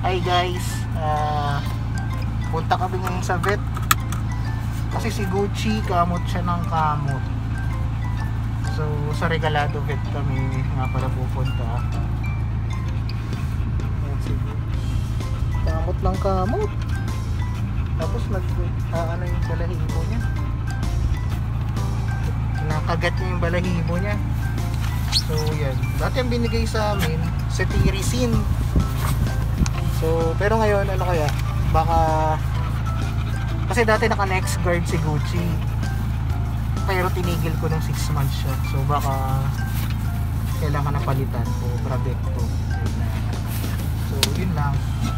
Hi guys, punta kami ngayon sa vet kasi si Gucci kamot siya ng kamot. So sa Regalado vet kami nga pala pupunta. Kamot ng kamot, tapos ano yung balahibo niya, nakagat niya yung balahibo niya. So yan, dati ang binigay sa amin cetirizine. So pero ngayon ano kaya, baka kasi dati naka next guard si Gucci pero tinigil ko ng 6 months siya. So baka kailangan na palitan ko Bravecto. So yun lang.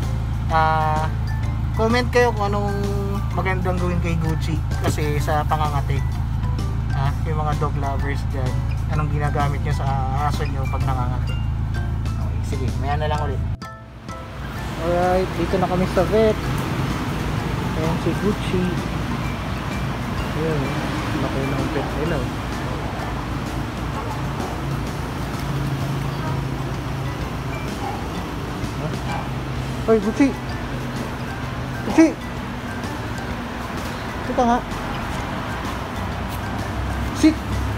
Comment kayo kung anong magandang gawin kay Gucci kasi sa pangangati. Yung mga dog lovers dyan, anong ginagamit nyo sa aso nyo pag nangangati. Okay, sige, maya na lang ulit. Alright, dito na kami sa vet. Ayan si Gucci. Ayan, laki ng vet nila. Hoy, Gucci! Gucci! Kita nga. Sit!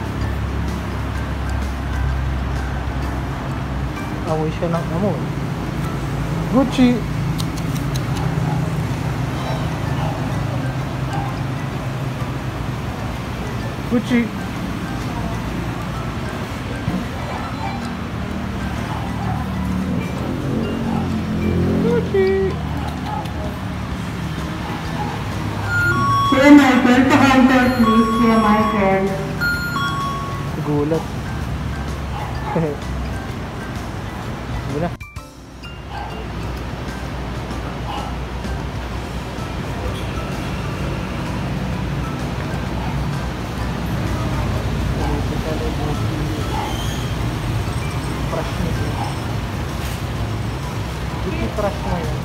Amoy siya ng amoy. Gucci! Gucci! Gucci! Sir Michael, pa-counter please, Sir Michael. Gulat. Muna. Crush nito. Hindi crush mo yan.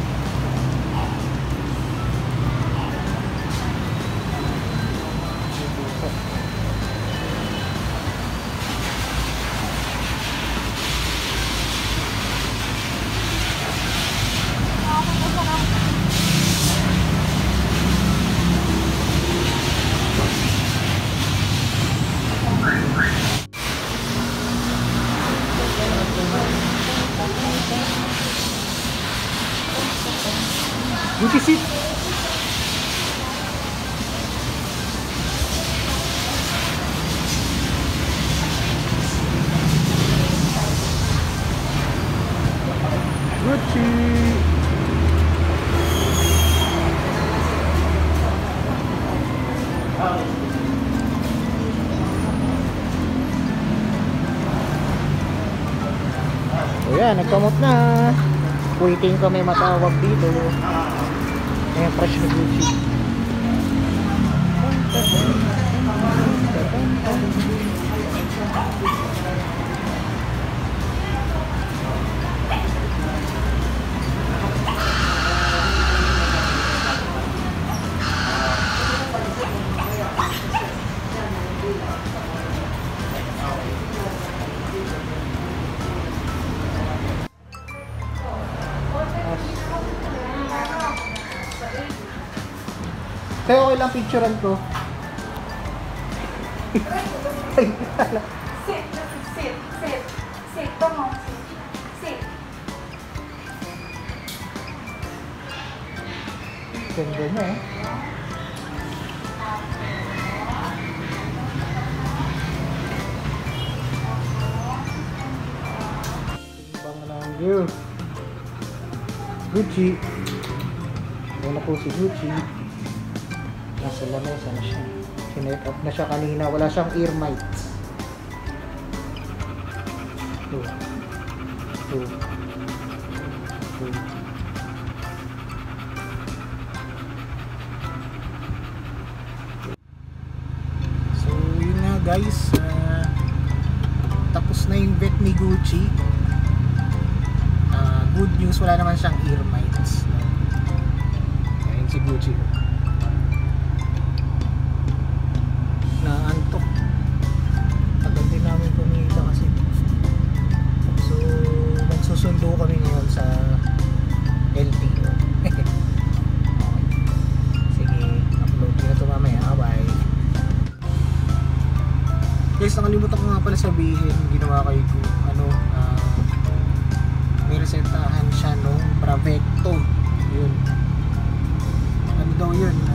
Gucci, sit! Gucci! O yan, nagkamot na. Waiting kami matawag dito. Ayan, fresh na Gucci. Kaya okay lang picturean ko. Sit, come on, sit. Ganda niya eh. Timbang lang yun. Gucci. Ayan na po si Gucci. Nasa lamesa na siya. Sinet up na siya kanina. Wala siyang ear mites. So yun nga guys, tapos na yung vet ni Gucci. Good news, wala naman siyang ear mites. Ayan si Gucci. Naantok. Tagal din namin kumita kasi. So magsusundo kami ngayon sa LT. guys, nakalimutan ko nga pala sabihin, ginawa kay ano, may resetahan siya nung Bravecto. Yun. Ano daw yun?